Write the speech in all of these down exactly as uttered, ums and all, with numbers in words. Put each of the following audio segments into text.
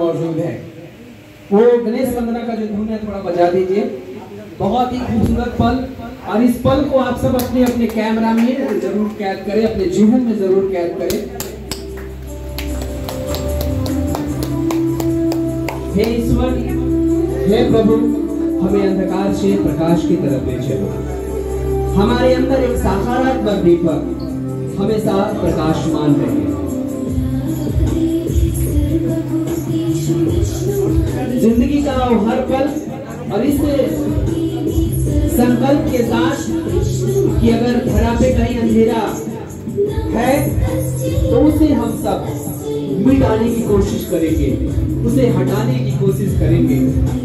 मौजूद है। वो गणेश वंदना का जो धुन है थोड़ा बजा दीजिए। बहुत ही खूबसूरत पल, और इस पल को आप सब अपने अपने कैमरा में जरूर कैद करें, अपने जीवन में जरूर कैद करें। हे ईश्वर, हे प्रभु, हमें अंधकार से प्रकाश की तरफ ले चलो। हमारे अंदर एक सकारात्मक दीपक हमेशा प्रकाशमान रहे। जिंदगी का हर पल, और इस संकल्प के साथ कि अगर धरा पे कहीं अंधेरा है तो उसे हम सब मिटाने की कोशिश करेंगे, उसे हटाने की कोशिश करेंगे।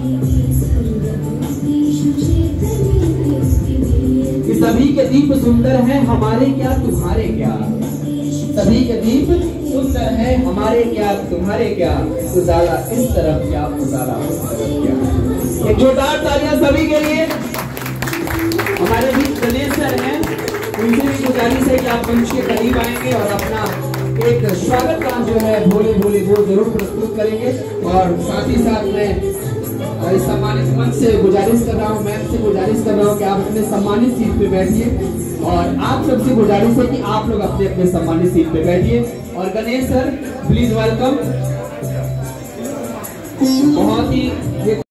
कि सभी के दीप सुंदर हैं, हमारे क्या तुम्हारे क्या। सभी के दीप सुंदर है, हमारे क्या तुम्हारे क्या। उजाला इस तरफ क्या, उजाला उस तरफ क्या। एक जोरदार तालियां सभी के लिए। हमारे भी गणेश सर हैं, उनसे भी गुजारिश है कि आप मंच के करीब आएंगे और अपना एक स्वागत गान जो है भोले भोले वो जरूर प्रस्तुत करेंगे। और साथ ही साथ में इस सम्मानित मंच से गुजारिश कर रहा हूँ, मैम से गुजारिश कर रहा हूँ कि आप अपने सम्मानित सीट पे बैठिए, और आप सबसे गुजारिश है कि आप लोग अपने अपने सम्मानित सीट पे बैठिए। और गणेश सर प्लीज वेलकम। बहुत ही